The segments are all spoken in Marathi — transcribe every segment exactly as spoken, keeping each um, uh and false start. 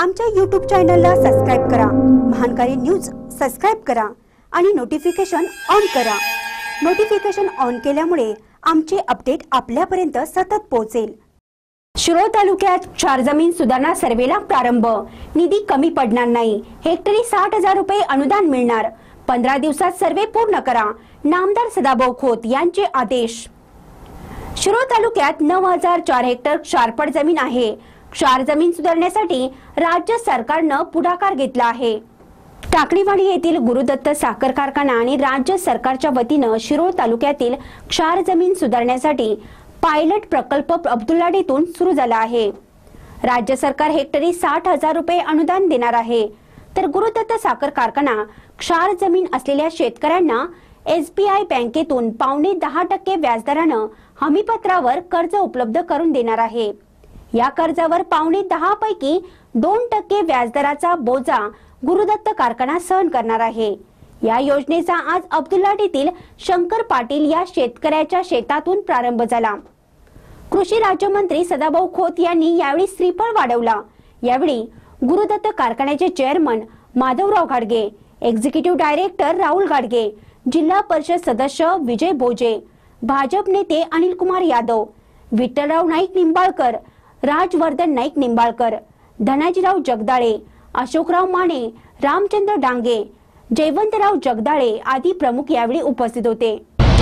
आमच्या यूट्यूब चॅनलला सबस्क्राइब करा, महानकारी न्यूज सबस्क्राइब करा आणि नोटिफिकेशन ऑन करा। नोटिफिकेशन ऑन केल्यामुळे आमचे अपडेट आपल्यापर्यंत सतत पोहोचेल। शिरोळ तालुक्यात चार जमीन सुधारणा सर्वेला प्रारंभ। निधी कमी पडणार नाही, हेक्टरी साठ हजार रुपये अनुदान मिळणार। पंधरा दिवसात सर्वे पूर्ण करा, नामदार सदाभाऊ खोत यांचे आदेश। शिरोळ तालुक्यात नऊ हजार चार हेक्टर क्षारपड जमीन आहे। क्षार जमीन सुधारण्यासाठी राज्य सरकारने पुढाकार घेतला आहे। टाकळीवाडी येथील गुरुदत्त साखर कारखाना आणि राज्य सरकारच्या वतीने शिरोळ तालुक्यातील क्षार जमीन सुधारण्यासाठी पायलट प्रकल्प अब्दुल्लाडीतून सुरू झाला आहे। राज्य सरकार हेक्टरी साठ हजार रुपये अनुदान देणार आहे, तर गुरुदत्त साखर कारखाना क्षार जमीन असलेल्या शेतकऱ्यांना एसबीआय बँकेतून पावणे दहा टक्के व्याजदराने हमीपत्रावर कर्ज उपलब्ध करून देणार आहे। या कर्जावर पावणे दहा पैकी दोन टक्के व्याजदराचा बोजा गुरुदत्त कारखाना सहन करणार आहे। या योजनेचा आज अब्दुल्लाडीतील शंकर पाटील या शेतकऱ्याच्या शेतातून प्रारंभ झाला। कृषी राज्यमंत्री सदाभाऊ खोत यांनी यावेळी श्रीफळ वाढवला। यावेळी गुरुदत्त कारखान्याचे चेअरमन माधवराव घाडगे, एक्झिक्युटिव्ह डायरेक्टर राहुल घाडगे, जिल्हा परिषद सदस्य विजय भोजे, भाजप नेते अनिल कुमार यादव, विठ्ठलराव नाईक निंबाळकर, राजवर्धन नाईक निंबाळकर, धनाजीराव जगदाळे, अशोकराव माने, रामचंद्र डांगे, जयवंतराव जगदाळे आदी प्रमुख यावेळी उपस्थित होते।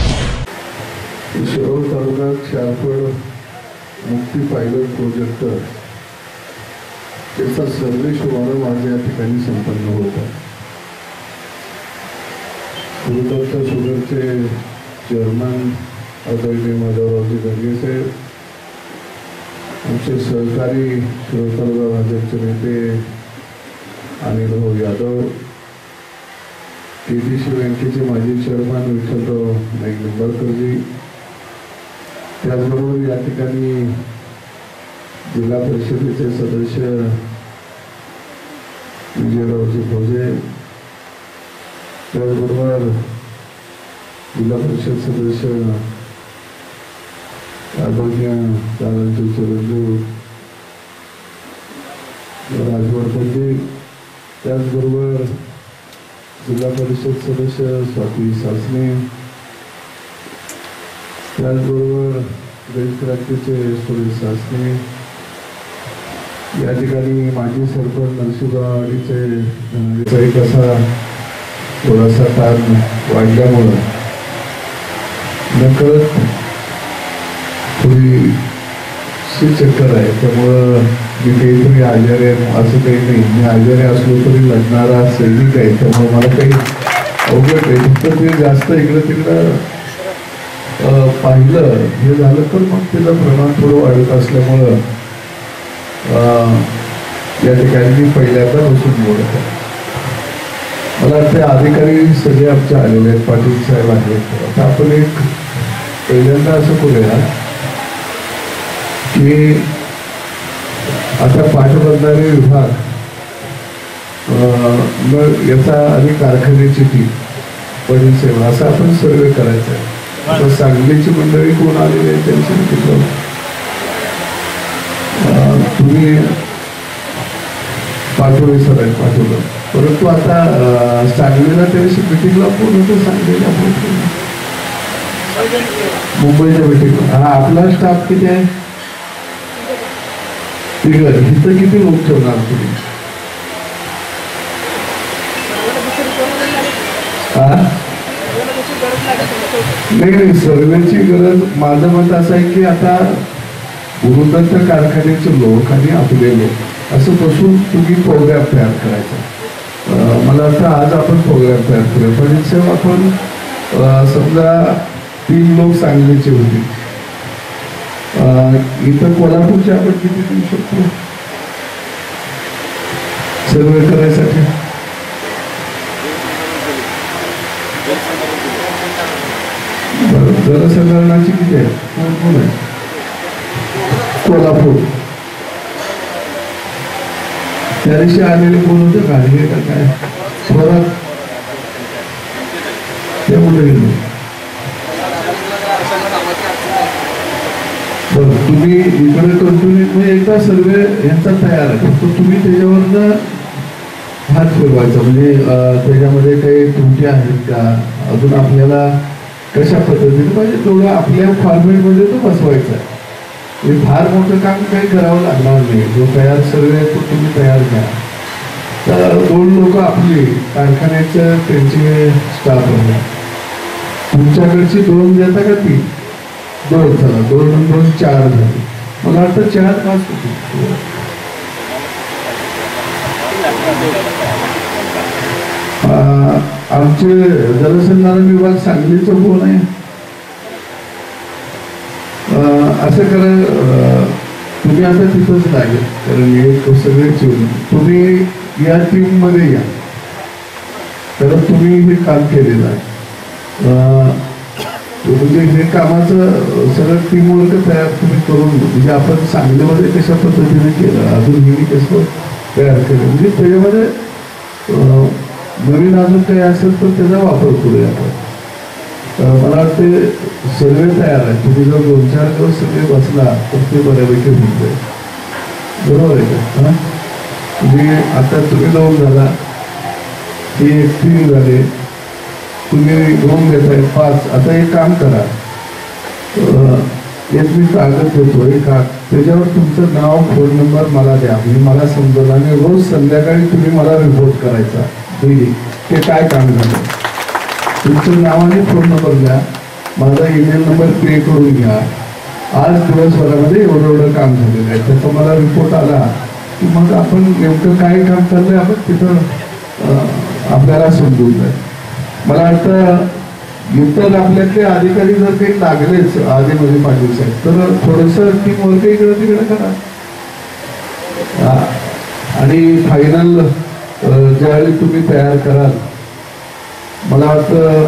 शिरोळ तालुका क्षारपड मुक्ती पायलट प्रोजेक्ट त्याचा सर्वे शुभारंभ आज या ठिकाणी संपन्न होता। गुरुदत्त शुगरचे चेअरमन आदरणीय माधवरावजी घाडगे साहेब, आमचे सहकारी शिरोळ तालुका भाजपचे नेते अनिल भाऊ यादव, केडीसी बँकेचे माजी चेअरमन विठ्ठलराव नाईक निंबाळकरजी, त्याचबरोबर या ठिकाणी जिल्हा परिषदेचे सदस्य विजयरावजी भोजे, त्याचबरोबर जिल्हा परिषद सदस्य आदरणीय दादाजी चिरंजीव राजवर्धनजी, त्याचबरोबर जिल्हा परिषद सदस्य स्वाती सासने, त्याचबरोबर देशक्रांतीचे सुरेश सासने, या ठिकाणी माजी सरपंच नरसिंहवाडीचे एक असा थोडासा ताण वाढल्यामुळं नकळत थोडी शी चक्कर आहे, त्यामुळं मी काहीतरी आजारी आहे असं काही नाही। मी आजारी असलो तरी लढणारा सैनिक आहे, त्यामुळे मला काही अवघड आहे। फक्त ते जास्त इकडं तिकडं पाहिलं हे झालं तर मग त्याचं प्रमाण थोडं वाढत असल्यामुळं या ठिकाणी पहिल्यांदा बसून बोलत आहे। मला वाटतं अधिकारी सगळे आमचे आलेले आहेत, पाटील साहेब आहेत। आता आपण एक पहिल्यांदा असं करूया की आता पाटबंधारे विभाग मग याचा आणि कारखान्याची टीम पडील सेवा असा आपण सर्वे करायचा आहे। आता सांगलीची मंडळी कोण आलेली आहे त्यांची सांगितलं तुम्ही पाठवले सर आहे पाठवलं, परंतु आता सांगलीला त्याविषयी मिटिंगला कोण होतं सांगलीला मुंबईच्या मिटिंगला? हा आपला स्टाफ किती आहे? इथं किती लोक ठेवणार तुम्ही? नाही नाही सर्वेची गरज माझं मत असं आहे की आता गुरुदत्त कारखान्याचे लोक आणि आपले लोक असं बसून तुम्ही प्रोग्राम तयार करायचा। मला वाटतं आज आपण प्रोग्राम तयार करूया। पण सेवा आपण समजा तीन लोक सांगलीचे होते, इथं कोल्हापूरचे आपण किती देऊ शकतो सर्वे करायसाठी? जलसंधारणाची किती आहे? कोण कोण आहे? कोल्हापूर त्या दिवशी आलेले कोण होते? घाडगे का काय थोरात ते कुठे गेले? बरं, तुम्ही इकडे कंटिन्यू म्हणजे एकदा सर्वे यांचा तयार आहे, फक्त तुम्ही त्याच्यावर हात फिरवायचा. म्हणजे त्याच्यामध्ये काही त्रुटी आहेत का, अजून आपल्याला कशा पद्धतीने पाहिजे तेवढं आपल्या फॉर्मेटमध्ये तो बसवायचा आहे. म्हणजे फार मोठं काम काही करावं लागणार नाही. जो तयार सर्वे आहे तो तुम्ही तयार घ्या. तर दोन लोक आपली कारखान्याचं त्यांचे स्टाफ आहे, तुमच्याकडची दोन देता का ती दोन झाला, दोन दोन चार झाले. मला वाटतं चार पाच होती. आमचे जलसंधारण विभाग सांगलीचं कोण आहे, असं करा तुम्ही आता तिथंच लागेल, कारण एक सगळेच येऊन तुम्ही या टीम मध्ये या, कारण तुम्ही हे काम केलेलं आहे. म्हणजे हे कामाचं सगळं टीमवर्क तयार तुम्ही करून, म्हणजे आपण सांगलीमध्ये कशा पद्धतीने केलं, अजून हे कसं तयार केलं, म्हणजे त्याच्यामध्ये नवीन अजून काही असेल तर त्याचा वापर करूया आपण. मला वाटते सर्वे तयार आहे, तुम्ही जर दोन चार दिवस सगळे बसला तर ते बऱ्यापैकी होऊन जाईल. बरोबर आहे का? हा, तुम्ही आता तुम्ही दोन झाला, ते एक तीन झाले, तुम्ही दोन घेत आहे पाच. आता एक काम करा, एक मी कागद देतो, एक काग त्याच्यावर तुमचं नाव फोन नंबर मला द्या, म्हणजे मला समजलं, आणि रोज संध्याकाळी तुम्ही मला रिपोर्ट करायचा ते काय काम झालं. तुमचं नाव आणि फोन नंबर द्या, माझा ईमेल नंबर पे करून घ्या. आज दिवसभरामध्ये एवढं एवढं काम झालेलं आहे, त्याचा मला रिपोर्ट आला की मग आपण नेमकं काय काम चाललंय आपण तिथं आपल्याला समजून जाईल. मला वाटतं इतर आपल्यातले अधिकारी जर काही लागलेच आधीमध्ये पाटील साहेब, तर थोडंसं टीम वर्क इकडं तिकडं करा. आणि फायनल ज्यावेळी तुम्ही तयार कराल, मला वाटतं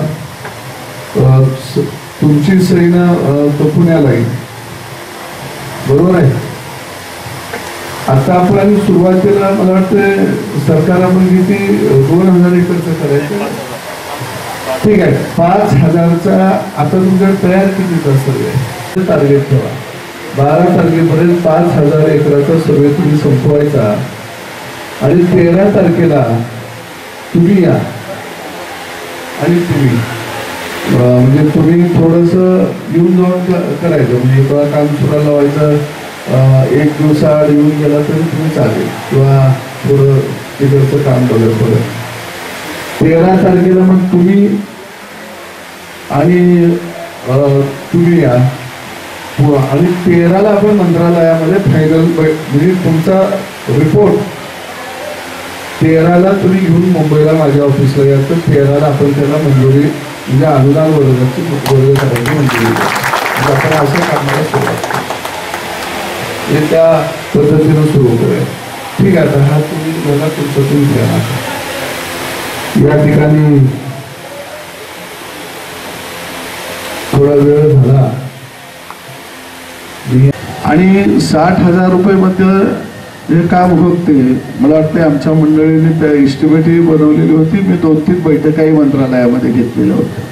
तुमची सहीनं तो पुण्याला येईल. बरोबर आहे. आता आपण सुरुवातीला मला वाटतं सरकार आपण किती दोन हजार एकरचं करायचं, ठीक आहे, पाच हजारचा आता तुमच्याकडे तयार कितीचा सर्वे टार्गेट ठेवा. बारा तारखेपर्यंत पाच हजार एकराचा सर्वे तुम्ही संपवायचा, आणि तेरा तारखेला तुम्ही या. आणि तुम्ही म्हणजे तुम्ही थोडंसं येऊन जाऊन करायचं, म्हणजे किंवा काम सुरू लावायचं, एक दिवसाआड येऊन गेला तरी तुम्ही चालेल, किंवा थोडं तिकडचं काम बघत बघत. तेरा तारखेला मग तुम्ही आणि तुम्ही या, आणि तेराला आपण मंत्रालयामध्ये फायनल म्हणजे तुमचा रिपोर्ट तेराला तुम्ही घेऊन मुंबईला माझ्या ऑफिसला या. तर तेराला आपण त्याला मंजुरी म्हणजे अनुदान वर्गाची वर्ग करायची मंजुरी म्हणजे आपण असं कामाला सुरुवात हे त्या पद्धतीनं सुरू करूया. ठीक आहे. आता हा तुम्ही बघा तुमचं तुम्ही घ्या. या ठिकाणी थोडा वेळ झाला आणि साठ हजार रुपये मध्ये हे काम होते. मला वाटतं आमच्या मंडळीने त्या इस्टिमेटही बनवलेली होती. मी दोन तीन बैठकाही मंत्रालयामध्ये घेतलेल्या होत्या.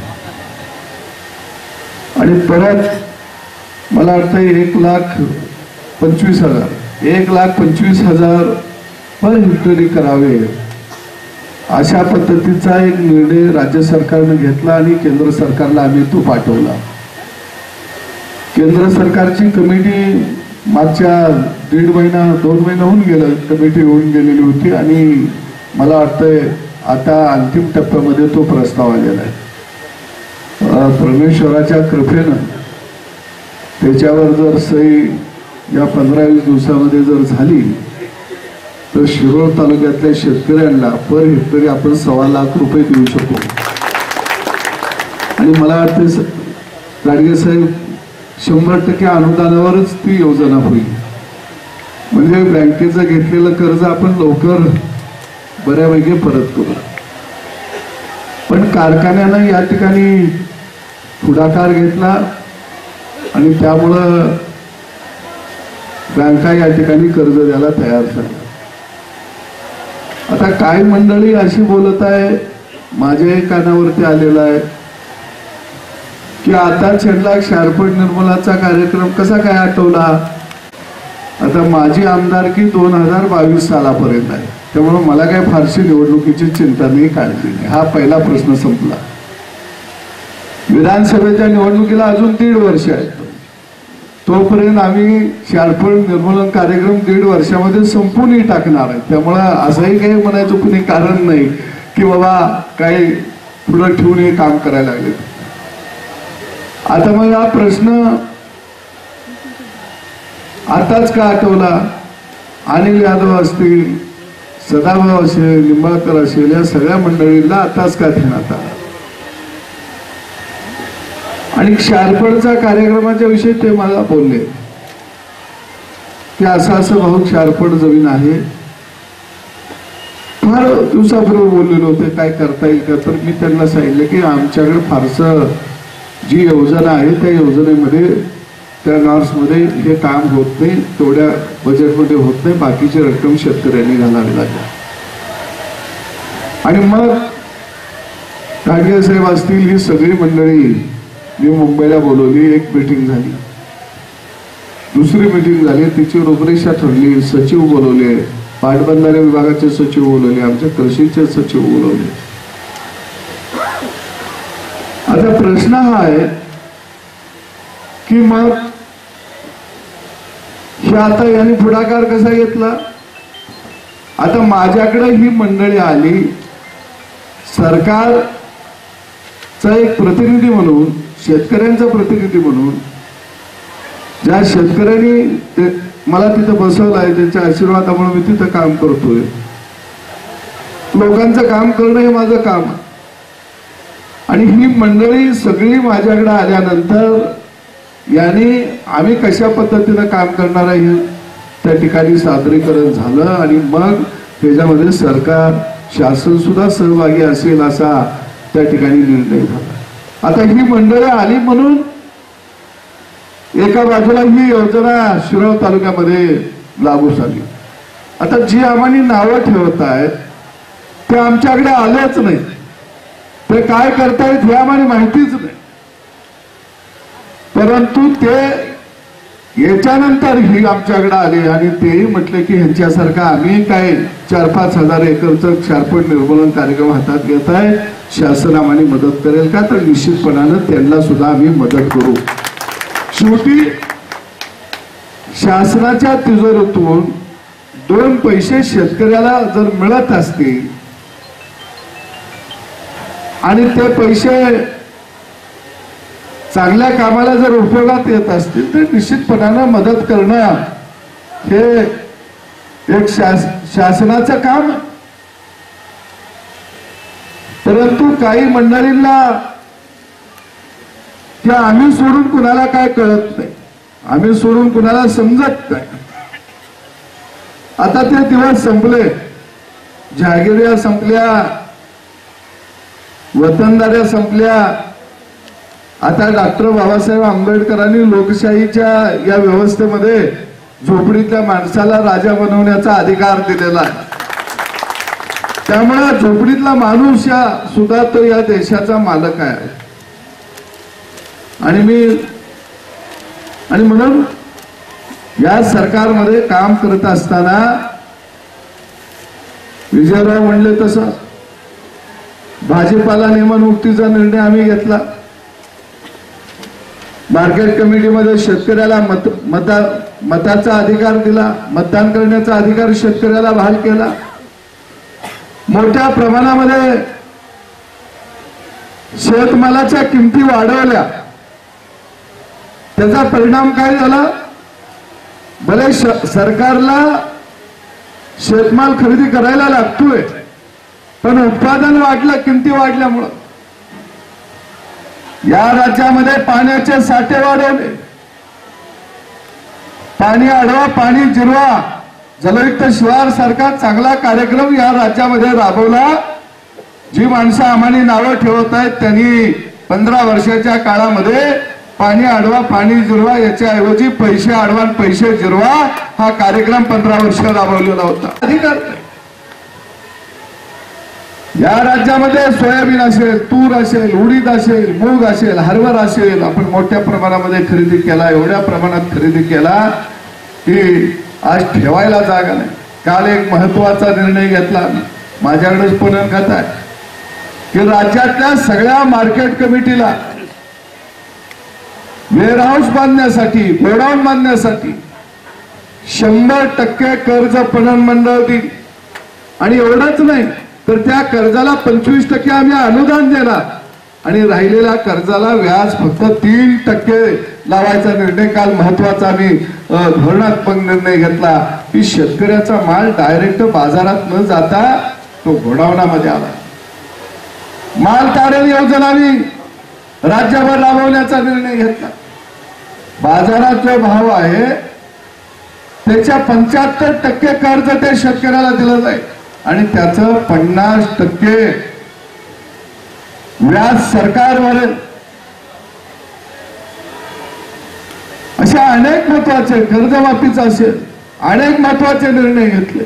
आणि परत मला वाटतं एक लाख पंचवीस हजार एक लाख पंचवीस हजार पर हेक्टरी करावे अशा पद्धतीचा एक निर्णय राज्य सरकारने घेतला आणि केंद्र सरकारला आम्ही तो पाठवला. केंद्र सरकारची कमिटी मागच्या दीड महिना दोन महिना होऊन गेलं, कमिटी होऊन गेलेली होती आणि मला वाटतंय आता अंतिम टप्प्यामध्ये तो प्रस्ताव आलेला आहे. परमेश्वराच्या कृपेनं त्याच्यावर जर सही या पंधरा वीस दिवसामध्ये जर झाली तर शिरोळ तालुक्यातल्या शेतकऱ्यांना पर हेक्टरी आपण सव्वा लाख रुपये देऊ शकू. आणि मला वाटतं गाडगे साहेब शंभर टक्के अनुदानावरच ती योजना होईल. म्हणजे बँकेचं घेतलेलं कर्ज आपण लवकर बऱ्यापैकी परत करू. पण कारखान्यानं या ठिकाणी पुढाकार घेतला आणि त्यामुळं बँका या ठिकाणी कर्ज द्यायला तयार झाल्या. आता काय मंडळी अशी बोलत आहे, माझ्याही कानावरती आलेलं आहे की आता छेडला क्षारपड निर्मूलनाचा कार्यक्रम कसा काय आठवला. आता माझी आमदारकी दोन हजार बावीस सालापर्यंत आहे, त्यामुळे मला काय फारशी निवडणुकीची चिंता नाही, काळजी नाही. हा पहिला प्रश्न संपला. विधानसभेच्या निवडणुकीला अजून दीड वर्ष आहेत, तोपर्यंत आम्ही क्षारपड निर्मूलन कार्यक्रम दीड वर्षामध्ये संपूनही टाकणार आहे. त्यामुळं असंही काही म्हणायचं कुणी कारण नाही की बाबा काही पुढं ठेवून हे काम करायला लागले. आता मग हा प्रश्न आताच का आठवला. अनिल यादव असतील, सदाभाऊ असेल, निंबाळकर असेल, या सगळ्या मंडळींना आताच का ध्यानात आला. आणि क्षारपडचा कार्यक्रमाच्या विषयी ते मला बोलले की असं असं भाऊ क्षारपड जमीन आहे. फार दिवसाबरोबर बोललेले होते काय करता येईल का. तर मी त्यांना सांगितलं की आमच्याकडे फारसं जी योजना आहे त्या योजनेमध्ये त्या नॉर्समध्ये हे काम होत नाही, तेवढ्या बजेटमध्ये होत नाही, बाकीची रक्कम शेतकऱ्यांनी घालावी लागेल. आणि मग कांगे साहेब असतील, ही सगळी मंडळी मी मुंबईला बोलवली. एक मीटिंग झाली, दुसरी मीटिंग झाली, तिची रूपरेषा ठरली, सचिव बोलवले, पाटबंधारे विभागाचे सचिव बोलवले, आमच्या कृषीचे सचिव बोलवले. आता प्रश्न हा आहे की मग हे आता यांनी पुढाकार कसा घेतला. आता माझ्याकडे ही मंडळी आली, सरकारचा एक प्रतिनिधी म्हणून, शेतकऱ्यांचा प्रतिनिधी म्हणून, ज्या शेतकऱ्यांनी मला तिथं बसवलं आहे त्यांच्या आशीर्वादामुळे मी तिथं काम करतोय. लोकांचं काम करणं हे माझं काम आहे. आणि ही मंडळी सगळी माझ्याकडे आल्यानंतर यांनी आम्ही कशा पद्धतीनं काम करणार आहे त्या ठिकाणी सादरीकरण झालं. आणि मग त्याच्यामध्ये सरकार, शासन सुद्धा सहभागी असेल असा त्या ठिकाणी निर्णय झाला. आता ही मंडळी आली म्हणून एका बाजूला ही योजना शिरोळ तालुक्यामध्ये लागू झाली. आता जी आम्हाला नावं ठेवत आहेत ते आमच्याकडे आलेच नाही, ते काय करतायत हे आम्हाला माहितीच नाही. परंतु ते याच्यानंतर ही आमच्याकडे आले आणि तेही म्हटले की ह्यांच्यासारखा आम्ही काय चार पाच हजार एकरचं क्षारपड निर्मूलन कार्यक्रम हातात घेत आहे, शासन आम्हाला मदत करेल का. तर निश्चितपणानं त्यांना सुद्धा आम्ही मदत करू. शेवटी शासनाच्या तिजोरीतून दोन पैसे शेतकऱ्याला जर मिळत असतील आणि ते पैसे चांगल्या कामाला जर उपयोगात येत असतील तर निश्चितपणानं मदत करणं हे एक शास शासनाचं काम. परंतु काही मंडळींना की आम्ही सोडून कुणाला काय कळत नाही, आम्ही सोडून कुणाला समजत नाही. आता ते दिवस संपले, जहागिऱ्या संपल्या, वतनदाऱ्या संपल्या. आता डॉक्टर बाबासाहेब आंबेडकरांनी लोकशाहीच्या या व्यवस्थेमध्ये झोपडीतल्या माणसाला राजा बनवण्याचा अधिकार दिलेला आहे. त्यामुळे झोपडीतला माणूस या सुद्धा तो या देशाचा मालक आहे. आणि मी आणि म्हणून या सरकारमध्ये काम करत असताना विजयराव म्हणले तसं भाजीपाला नियमनमुक्तीचा निर्णय आम्ही घेतला. मार्केट कमिटीमध्ये शेतकऱ्याला मत मता मताचा अधिकार दिला, मतदान करण्याचा अधिकार शेतकऱ्याला बहाल केला. मोठ्या प्रमाणामध्ये शेतमालाच्या किमती वाढवल्या. त्याचा परिणाम काय झाला. भले सरकारला शेतमाल खरेदी करायला लागतोय पण उत्पादन वाढलं किमती वाढल्यामुळं. या राज्यामध्ये पाण्याचे साठे वाढवले, पाणी अडवा पाणी जिरवा, जलयुक्त शिवार सारखा चांगला कार्यक्रम या राज्यामध्ये राबवला. जी माणसं आम्हाला नावं ठेवत आहेत त्यांनी पंधरा वर्षाच्या काळामध्ये पाणी अडवा पाणी जिरवा याच्याऐवजी पैसे अडवा पैसे जिरवा हा कार्यक्रम पंधरा वर्ष राबवलेला होता. अधिकार या राज्यामध्ये सोयाबीन असेल, तूर असेल, उडीद असेल, मूग असेल, हरभरा असेल आपण मोठ्या प्रमाणामध्ये खरेदी केला, एवढ्या प्रमाणात खरेदी केला की आज ठेवायला जागा नाही. काल एक महत्वाचा निर्णय घेतला, माझ्याकडेच पुनर् खात आहे की राज्यातल्या सगळ्या मार्केट कमिटीला वेअरहाऊस बांधण्यासाठी, गोडाऊन बांधण्यासाठी शंभर टक्के कर्ज पणन मंडळ देईल. आणि एवढंच नाही तर त्या कर्जाला पंचवीस टक्के आम्ही अनुदान देणार आणि राहिलेल्या कर्जाला व्याज फक्त तीन टक्के लावायचा निर्णय काल महत्वाचा आम्ही धोरणात्मक निर्णय घेतला की शेतकऱ्याचा माल डायरेक्ट बाजारात न जाता तो गोडाऊनामध्ये आला. माल तारण योजना आम्ही राज्यभर राबवण्याचा निर्णय घेतला. बाजारात जो भाव आहे त्याच्या पंच्याहत्तर टक्के कर्ज ते शेतकऱ्याला दिलं जाईल आणि त्याचं पन्नास टक्के व्याज सरकार भरेल. अशा अनेक महत्वाचे कर्जमाफीचा असेल अनेक महत्वाचे निर्णय घेतले.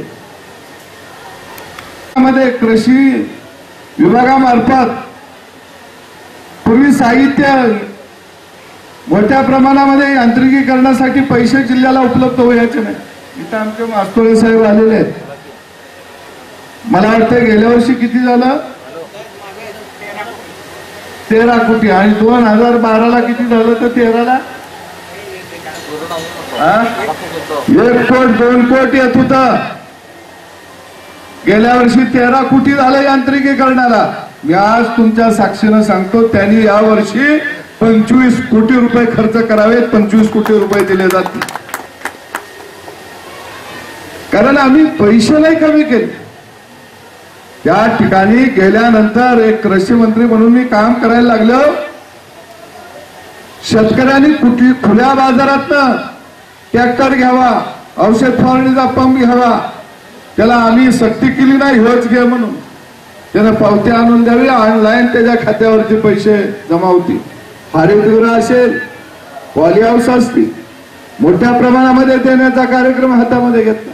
मध्ये कृषी विभागामार्फत पूर्वी साहित्य मोठ्या प्रमाणामध्ये यांत्रिकीकरणासाठी पैसे जिल्ह्याला उपलब्ध व्हायचे नाही. इथं आमचे मास्तोळे साहेब आलेले आहेत. मला वाटतं गेल्या वर्षी किती झालं, तेरा कोटी आणि दोन हजार बाराला किती झालं तर तेराला एक कोट दोन कोट येत होत. गेल्या वर्षी तेरा कोटी झालं यांत्रिकीकरणाला. मी आज तुमच्या साक्षीनं सांगतो त्यांनी या वर्षी पंचवीस कोटी रुपये खर्च करावेत, पंचवीस कोटी रुपये दिले जातील. कारण आम्ही पैसे नाही कमी केले. त्या ठिकाणी गेल्यानंतर एक कृषी मंत्री म्हणून मी काम करायला लागलो. शेतकऱ्यांनी कुठली खुल्या बाजारातनं ट्रॅक्टर घ्यावा, औषध फवारणीचा पंप घ्यावा, त्याला आम्ही सक्ती केली नाही, हेच घे म्हणून. त्यानं पावती आणून द्यावी, ऑनलाईन त्याच्या खात्यावरचे पैसे जमा होतील. हरितगृह असेल, पॉली हाऊस असतील, मोठ्या प्रमाणामध्ये देण्याचा कार्यक्रम हातामध्ये घेतला.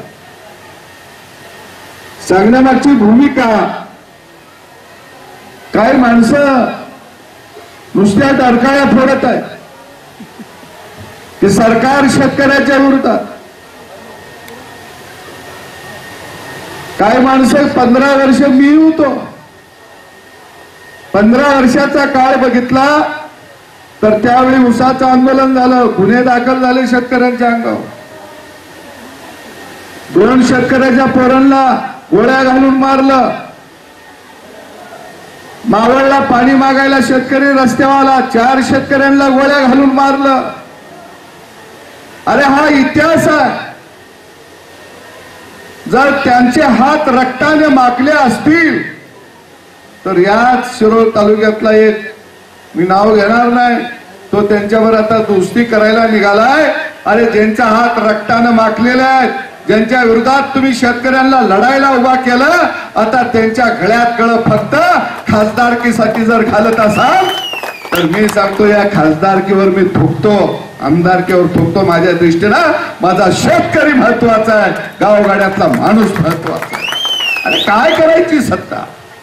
सांगण्यामागची भूमिका, काही माणसं नुसत्या डरकाळ्या फोडत आहेत की सरकार शेतकऱ्याच्या विरोधात. काही माणसं पंधरा वर्ष मी होतो, पंधरा वर्षाचा काळ बघितला तर त्यावेळी उसाचं आंदोलन झालं, गुन्हे दाखल झाले शेतकऱ्यांच्या अंगावर. दोन शेतकऱ्याच्या पोरांना गोळ्या घालून मारलं. मावळला पाणी मागायला शेतकरी रस्त्यावर आला, चार शेतकऱ्यांना गोळ्या घालून मारलं. अरे हा इतिहास आहे. जर त्यांचे हात रक्ताने माखले असतील तर याच शिरोळ तालुक्यातला एक, मी नाव घेणार नाही, तो त्यांच्यावर आता दोस्ती करायला निघालाय. अरे ज्यांचा हात रक्ताने माखलेले आहेत, ज्यांच्या विरोधात तुम्ही शेतकऱ्यांना लढायला उभा केलं, आता त्यांच्या गळ्यात कळ फक्त खासदारकीसाठी जर घालत असाल तर मी सांगतो या खासदारकीवर मी थुकतो, आमदारकीवर थुकतो. माझ्या दृष्टीनं माझा शेतकरी महत्वाचा आहे, गावगाड्यातला माणूस महत्वाचा आहे. अरे काय करायची सत्ता,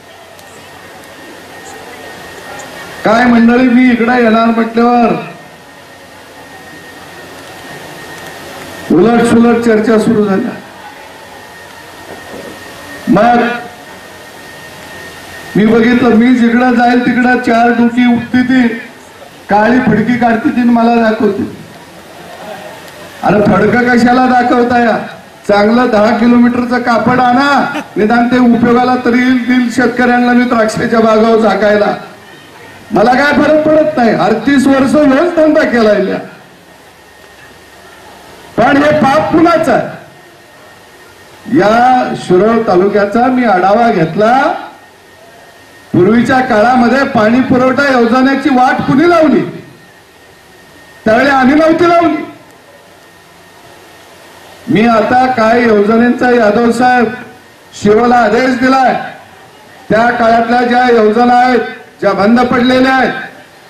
काय मंडळी. मी इकडे येणार म्हटल्यावर उलट सुलट चर्चा सुरू झाल्या. मग मी बघितलं, मी जिकडं जाईल तिकडं चार डोकी उठती ती, काळी फडकी काढती ती मला दाखवते. अरे फडकं कशाला दाखवता या, चांगलं दहा किलोमीटरचं कापड आणा, निदान ते उपयोगाला तरी येईल शेतकऱ्यांना. मी द्राक्षाच्या बागावर झाकायला मला काय फरक पडत नाही. अडतीस वर्ष हेच धंदा केलाय, पण हे पाप कुणाचं आहे. या शिरोळ तालुक्याचा मी आढावा घेतला. पूर्वीच्या काळामध्ये पाणी पुरवठा योजनेची वाट कुणी लावली, त्यावेळी आम्ही नव्हती लावली. मी आता काय योजनेचा यादव साहेब शिरोला आदेश दिलाय, त्या काळातल्या ज्या योजना आहेत, ज्या बंद पडलेल्या आहेत,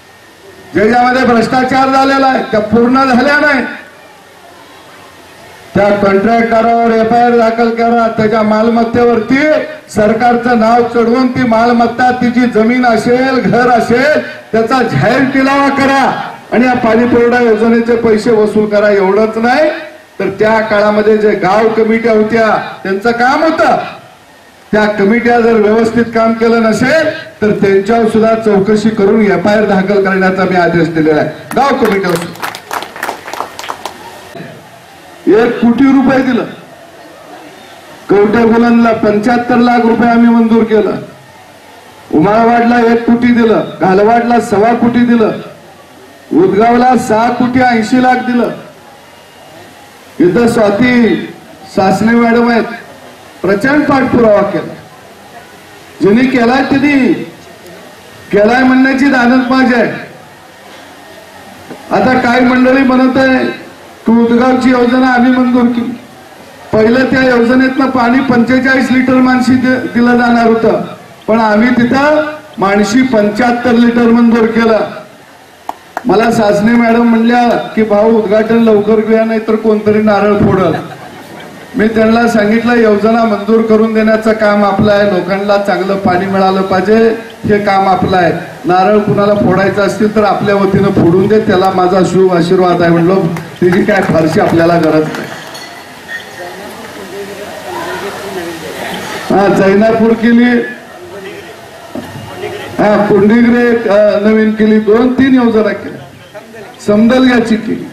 ज्याच्यामध्ये भ्रष्टाचार झालेला आहे, त्या पूर्ण झाल्या नाही. त्या कॉन्ट्रॅक्टरावर एफ आय आर दाखल करा, त्याच्या मालमत्तेवरती सरकारचं नाव चढवून ती मालमत्ता, तिची जमीन असेल, घर असेल, त्याचा जाहीर तिलावा करा आणि या पाणी पुरवठा योजनेचे पैसे वसूल करा. एवढंच नाही तर त्या काळामध्ये जे गाव कमिट्या होत्या त्यांचं काम होतं, त्या कमिट्या जर व्यवस्थित काम केलं नसेल तर त्यांच्यावर सुद्धा चौकशी करून एफ आय आर दाखल करण्याचा मी आदेश दिलेला आहे. गाव कमिट्यावर एक कोटी रुपये दिलं, कवठेबोलनला पंच्याहत्तर लाख रुपये आम्ही मंजूर केलं, उमाळवाडला एक कोटी दिलं, घालवाडला सव्वा कोटी दिलं, उदगावला सहा कोटी ऐंशी लाख दिलं. इथं स्वाती सासने मॅडम आहेत, प्रचंड पाठपुरावा केला. ज्यांनी केलाय त्यांनी केलाय म्हणण्याची दानत माझी आहे. आता काही मंडळी म्हणत आहे की उदगावची योजना आम्ही मंजूर केली. पहिलं त्या योजनेतनं पाणी पंचेचाळीस लिटर माणशी दिलं जाणार होतं, पण आम्ही तिथं माणशी पंच्याहत्तर लिटर मंजूर केलं. मला सासने मॅडम म्हणल्या की भाऊ उद्घाटन लवकर घेऊया नाही तर कोणतरी नारळ फोडल. मी त्यांना सांगितलं योजना मंजूर करून देण्याचं काम आपलं आहे, लोकांना चांगलं पाणी मिळालं पाहिजे हे काम आपलं आहे. नारळ कुणाला फोडायचं असतील तर आपल्या वतीनं फोडून दे, त्याला माझा शुभ आशीर्वाद आहे म्हणलो. तिची काय फारशी आपल्याला गरज नाही. हा जैनापूर केली, हा कुंडिगरे नवीन केली, दोन तीन योजना केल्या, समदलग्याची केली.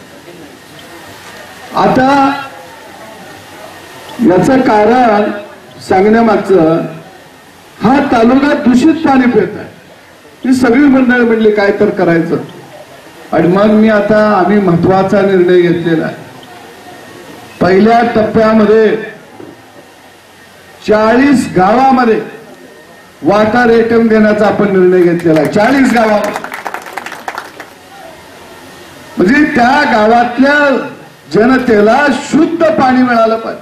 आता याचं कारण सांगण्यामागचं, हा तालुका दूषित पाणी पित आहे. ती सगळी मंडळ म्हणली काय तर करायचं. आणि मग मी आता आम्ही महत्वाचा निर्णय घेतलेला आहे. पहिल्या टप्प्यामध्ये चाळीस गावामध्ये वॉटर एटीएम देण्याचा आपण निर्णय घेतलेला आहे. चाळीस गावात म्हणजे त्या गावातल्या जनतेला शुद्ध पाणी मिळालं पाहिजे.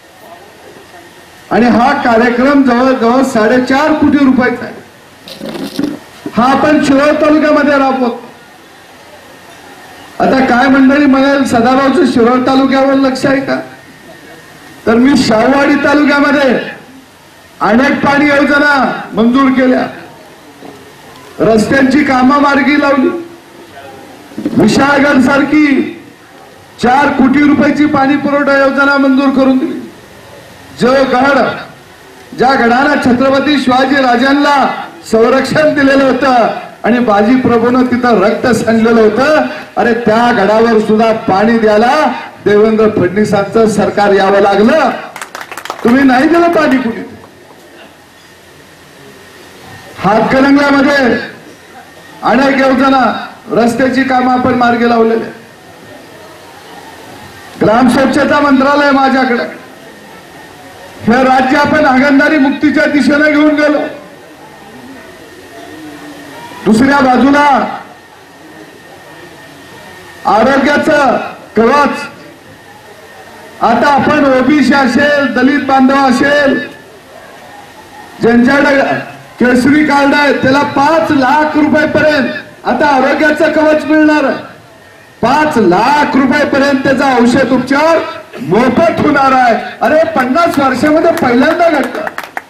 आणि हा कार्यक्रम जवळजवळ साडेचार कोटी रुपयाचा आहे. हा आपण शिरोळ तालुक्यामध्ये राबवतो. आता काय मंडळी म्हणाल सदाभाऊचं शिरोळ तालुक्यावर लक्ष आहे का, तर मी शाहूवाडी तालुक्यामध्ये अनेक पाणी योजना मंजूर केल्या, रस्त्यांची कामं मार्गी लावली. विशाळगड सारखी चार कोटी रुपयाची पाणी पुरवठा योजना मंजूर करून दिली. जो गड, ज्या गडाला छत्रपती शिवाजी राजांना संरक्षण दिलेलं होतं आणि बाजी प्रभूनं तिथं रक्त सांडलेलं होतं, अरे त्या गडावर सुद्धा पाणी द्यायला देवेंद्र फडणवीसांचं सरकार यावं लागलं. तुम्ही नाही दिलं पाणी कुठे. हातकणंगल्यामध्ये अनेक योजना, रस्त्याची कामं आपण मार्गी लावलेले. ग्राम स्वच्छता मंत्रालय माझ्याकडे, हे राज्य आपण हागणदारी मुक्तीच्या दिशेने घेऊन गेलो. दुसऱ्या बाजूला आरोग्याचं कवच, आता आपण ओबीसी असेल, दलित बांधव असेल, ज्यांच्याकडे केसरी कार्ड आहे त्याला पाच लाख रुपयापर्यंत आता आरोग्याचं कवच मिळणार आहे. पाच लाख रुपयापर्यंत त्याचा औषध उपचार मोफत होणार आहे. अरे पन्नास वर्षामध्ये पहिल्यांदा घडतं.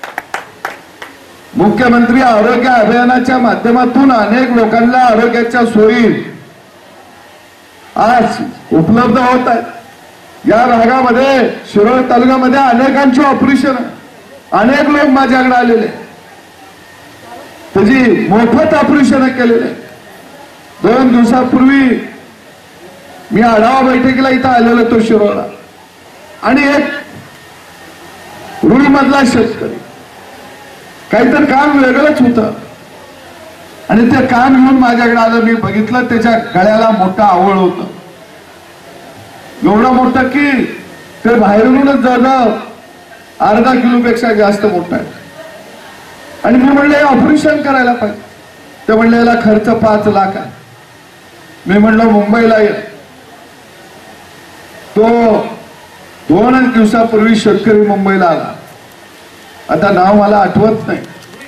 मुख्यमंत्री आरोग्य अभियानाच्या माध्यमातून अनेक लोकांना आरोग्याच्या सोयी आज उपलब्ध होत आहेत. या भागामध्ये शिरोळ तालुक्यामध्ये अनेकांची ऑपरेशन, अनेक लोक माझ्याकडे आलेले, त्याची मोफत ऑपरेशन केलेले. दोन दिवसापूर्वी मी आढावा बैठकीला इथं आलेलो तो शिरोळला, आणि एक रुई मधला शेतकरी काहीतरी काम वेगळंच होतं आणि ते काम घेऊन माझ्याकडे आलं. मी बघितलं त्याच्या गळ्याला मोठा आवळ होतं, एवढं मोठं की ते बाहेरूनच जवळ अर्धा किलोपेक्षा जास्त मोठं आहे. आणि मी म्हणलं ऑपरेशन करायला पाहिजे. ते म्हणले याला खर्च पाच लाख आहे. मी म्हणलं मुंबईला ये. तो दोन दिवसापूर्वी शेतकरी मुंबईला आला, आता नाव मला आठवत नाही,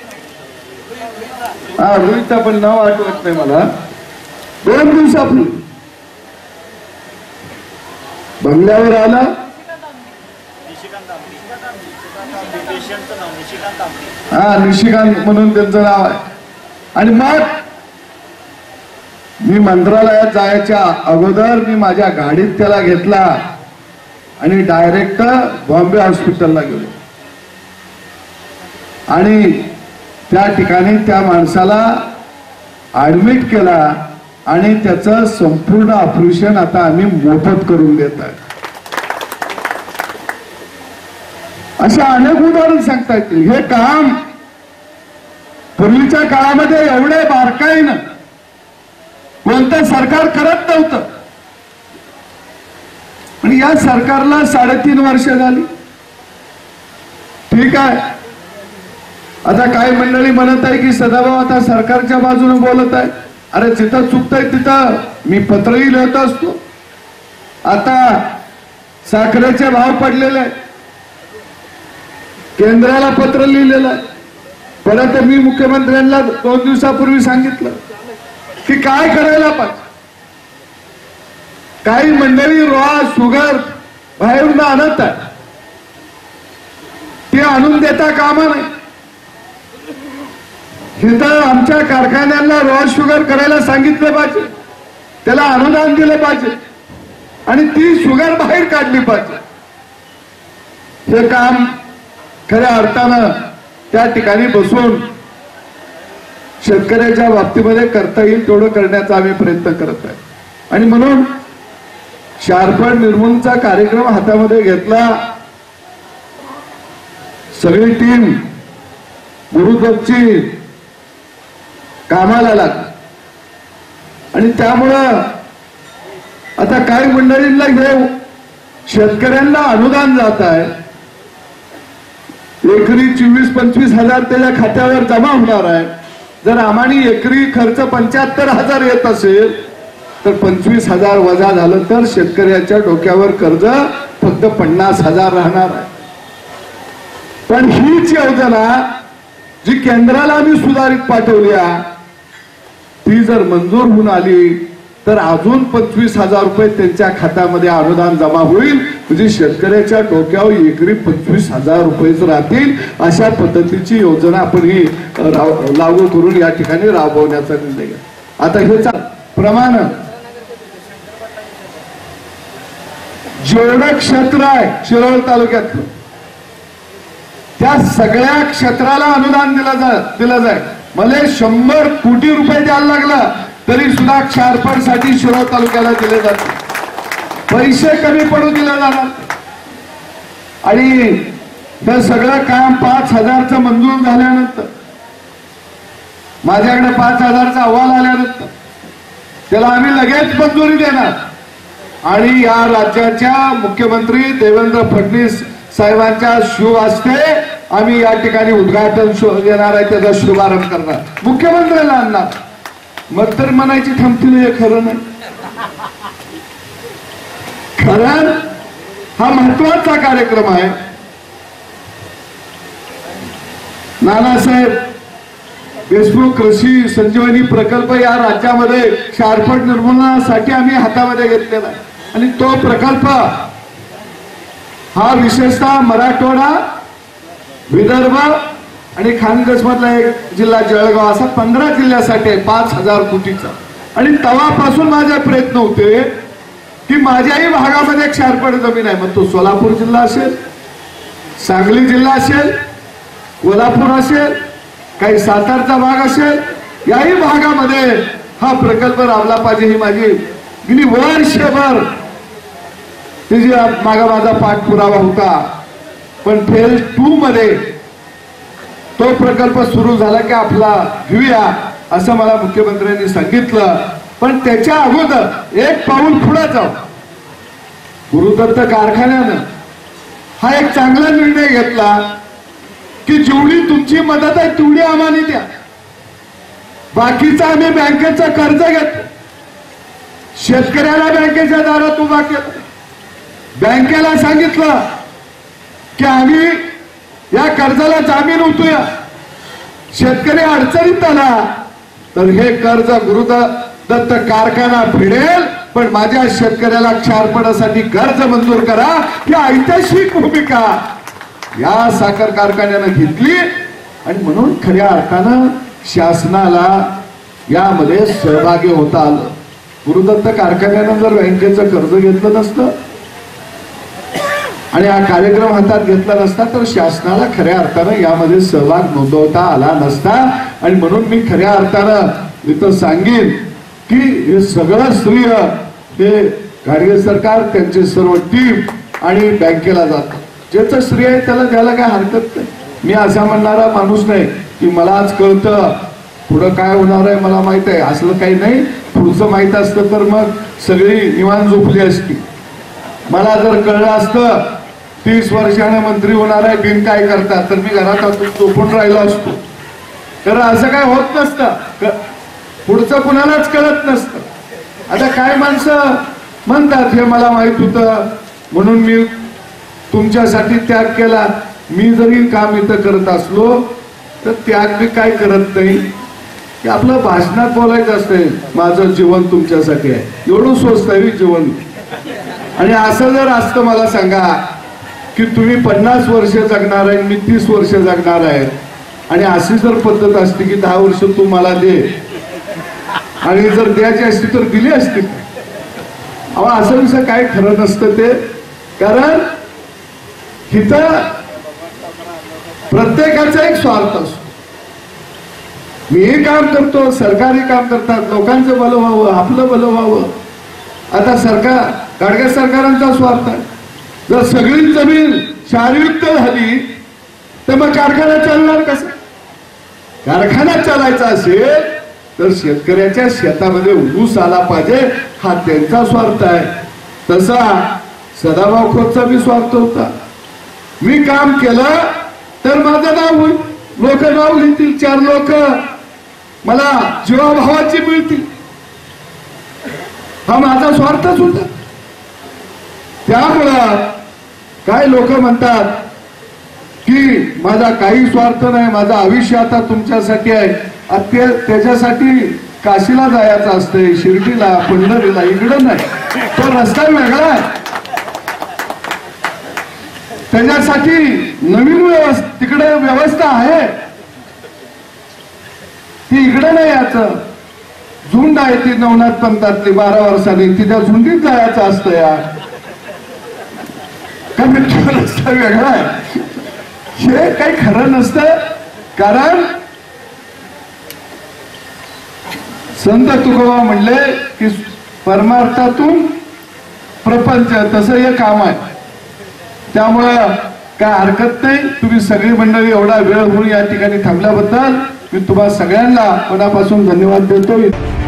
हा रोहितचं पण नाव आठवत नाही मला. दोन दिवसापूर्वी बंगल्यावर आला, हा निशिकांत म्हणून त्यांचं नाव आहे. आणि मग मी मंत्रालयात जायच्या अगोदर मी माझ्या गाडीत त्याला घेतला आणि डायरेक्ट बॉम्बे हॉस्पिटलला गेलो आणि त्या ठिकाणी त्या माणसाला ऍडमिट केला आणि त्याचं संपूर्ण ऑपरेशन आता आम्ही मोफत करून देत आहे. अशा अनेक उदाहरण सांगता येतील. हे काम पूर्वीच्या काळामध्ये एवढे बारकाईनं कोणतं सरकार करत नव्हतं. आणि या सरकारला साडेतीन वर्ष झाली. ठीक आहे, आता काही मंडळी म्हणत आहे की सदाभाऊ आता सरकारच्या बाजूने बोलत आहे. अरे जिथं चुकतंय तिथं मी पत्रही लिहित असतो. आता साखरेचे भाव पडलेले आहेत, केंद्राला पत्र लिहिलेलं आहे. परत मी मुख्यमंत्र्यांना दोन दिवसापूर्वी सांगितलं की काय करायला पाहिजे. काही मंडळी रॉ शुगर बाहेरून आणत आहे, ते आणून देता कामा नाही. इथं आमच्या कारखान्यांना रॉ शुगर करायला सांगितलं पाहिजे, त्याला अनुदान दिलं पाहिजे आणि ती शुगर बाहेर काढली पाहिजे. हे काम खऱ्या अर्थानं त्या ठिकाणी बसून शेतकऱ्याच्या बाबतीमध्ये करता येईल तेवढं करण्याचा आम्ही प्रयत्न करत आहे. आणि म्हणून क्षारफळ निर्मूलनाचा कार्यक्रम हातामध्ये घेतला. सगळी टीम गुरुदत्तची कामाला लागली आणि त्यामुळं आता काही मंडळींना हे शेतकऱ्यांना अनुदान जात आहे. एकरी चोवीस पंचवीस हजार त्याच्या खात्यावर जमा होणार आहे. जर आम्हानी एकरी खर्च पंच्याहत्तर हजार येत असेल तर पंचवीस हजार वजा झालं तर शेतकऱ्याच्या डोक्यावर कर्ज फक्त पन्नास हजार राहणार आहे. पण हीच योजना जी केंद्राला आम्ही सुधारित पाठवली आहे ती जर मंजूर होऊन आली तर अजून पंचवीस हजार रुपये त्यांच्या खात्यामध्ये अनुदान जमा होईल. म्हणजे शेतकऱ्याच्या डोक्यावर एकरी पंचवीस हजार रुपयेच राहतील. अशा पद्धतीची योजना आपण ही लागू करून या ठिकाणी राबवण्याचा निर्णय घ्या. आता हे प्रमाण जेवढं क्षेत्र आहे शिरोळ तालुक्यातलं त्या सगळ्या क्षेत्राला अनुदान दिलं जा दिलं जाईल. मला शंभर कोटी रुपये द्यायला लागला तरी सुद्धा क्षारफळसाठी शिरोळ तालुक्याला दिले जाते. पैसे कमी पडू दिले जाणार. आणि हे सगळं काम पाच हजारचं मंजूर झाल्यानंतर माझ्याकडे पाच हजारचा अहवाल आल्यानंतर त्याला आम्ही लगेच मंजुरी देणार आणि या राज्याच्या मुख्यमंत्री देवेंद्र फडणवीस साहेबांच्या शुभ हस्ते आम्ही या ठिकाणी उद्घाटन देणार आहे, त्याचा शुभारंभ करणार, मुख्यमंत्र्याला आणणार. मग तर म्हणायची थांबतील हे खरं नाही. खरं हा महत्वाचा कार्यक्रम आहे. नानासाहेब देशमुख कृषी संजीवनी प्रकल्प या राज्यामध्ये क्षारफळ निर्मूलनासाठी आम्ही हातामध्ये घेतलेला आहे आणि तो प्रकल्प हा विशेषतः मराठवाडा, विदर्भ आणि खानदेश मधला एक जिल्हा जळगाव असा पंधरा जिल्ह्यासाठी आहे पाच हजार कोटीचा. आणि तेव्हापासून माझे प्रयत्न होते की माझ्याही भागामध्ये क्षारफळ जमीन आहे. मग तो सोलापूर जिल्हा असेल, सांगली जिल्हा असेल, कोल्हापूर असेल, काही सातारचा भाग असेल, याही भागामध्ये हा प्रकल्प राबला पाहिजे ही माझी गेली वर्षभर तिची मागा माझा पाठपुरावा होता. पण फेज टू मध्ये तो प्रकल्प सुरू झाला की आपला घेऊया असं मला मुख्यमंत्र्यांनी सांगितलं. पण त्याच्या अगोदर एक पाऊल पुढे जाऊ गुरुदत्त कारखान्यानं हा एक चांगला निर्णय घेतला की जेवढी तुमची मदत आहे तेवढी आम्हाला द्या, बाकीचं आम्ही बँकेचं कर्ज घेतो. शेतकऱ्याला बँकेच्या दारात उभा केला, बँकेला सांगितलं की आम्ही या कर्जाला जामीन होतोय, शेतकरी अडचणीत आला तर हे कर्ज गुरुदत्त कारखाना फेडेल पण माझ्या शेतकऱ्याला क्षारपणासाठी कर्ज मंजूर करा ही ऐतिहासिक भूमिका या साखर कारखान्यानं घेतली आणि म्हणून खऱ्या अर्थानं शासनाला यामध्ये सहभागी होता आलं. गुरुदत्त कारखान्यानं जर बँकेचं कर्ज घेतलं नसतं आणि हा कार्यक्रम हातात घेतला नसता तर शासनाला खऱ्या अर्थानं यामध्ये सहभाग नोंदवता आला नसता. आणि म्हणून मी खऱ्या अर्थानं इथं सांगेन की हे सगळं श्रेय हे गाडगे सरकार त्यांचे सर्व टीम आणि बँकेला जातं. ज्याचं श्रेय आहे त्याला द्यायला काय हरकत नाही. मी असा म्हणणारा माणूस नाही की मला आज कळतं पुढं काय होणार आहे मला माहित आहे, असलं काही नाही. पुढचं माहित असतं तर मग सगळी निवांत झोपली असती. मला जर कळलं असतं तीस वर्षाने मंत्री होणार आहे बिन काय करतात तर मी घरात झोपून राहिलो असतो. तर असं काय होत नसतं, पुढचं कुणालाच कळत नसतं. आता काय माणसं म्हणतात हे मला माहित होतं म्हणून मी तुमच्यासाठी त्याग केला. मी जरी काम इथं करत असलो तर त्याग मी काय करत नाही की आपलं भाषणात बोलायचं असतंय माझं जीवन तुमच्यासाठी आहे एवढं स्वस्त आहे जीवन. आणि असं जर असतं मला सांगा की तुम्ही पन्नास वर्ष जगणार आहे मी तीस वर्ष जगणार आहे आणि अशी जर पद्धत असते की दहा वर्ष तू मला दे आणि जर द्यायची असती तर दिली असती. अहो असं विषय काय खरं नसतं ते. कारण इथं प्रत्येकाचा एक स्वार्थ असतो. मी हे काम करतो सरकारी काम करतात लोकांचं भलं व्हावं आपलं भलं व्हावं. आता सरकार गाडगे सरकारांचा स्वार्थ आहे. जर सगळी जमीन क्षारयुक्त झाली तर मग कारखाना चालणार कसं. कारखाना चालायचा असेल तर शेतकऱ्याच्या शेतामध्ये ऊस आला पाहिजे हा त्यांचा स्वार्थ आहे. तसा सदाभाऊ खोतचा बी स्वार्थ होता. मी काम केलं तर माझं नाव होईल लोक नाव लिहितील चार लोक मला जीवाभावाची मिळतील हा माझा स्वार्थच होता. त्यामुळं काय लोक म्हणतात की माझा काही स्वार्थ नाही माझं आयुष्य आता तुमच्यासाठी आहे. त्याच्यासाठी काशीला जायचं असतंय शिर्डीला पंढरीला इकडं नाही तो रस्ता वेगळा आहे. त्याच्यासाठी नवीन व्यवस्था तिकडे व्यवस्था आहे ती इकडे नाही. याचं झुंड आहे ती नवनाथ पंथातली बारा वर्षांनी ती त्या झुंडीत जायचं असतं यार. कारण रस्ता वेगळा आहे हे काही खरं नसतं. कारण संत तुकोबा म्हणले की परमार्थातून प्रपंच तसं हे काम आहे. त्यामुळं काय हरकत नाही. तुम्ही सगळी मंडळी एवढा वेळ होऊन या ठिकाणी थांबल्याबद्दल मी तुम्हा सगळ्यांना मनापासून धन्यवाद देतो.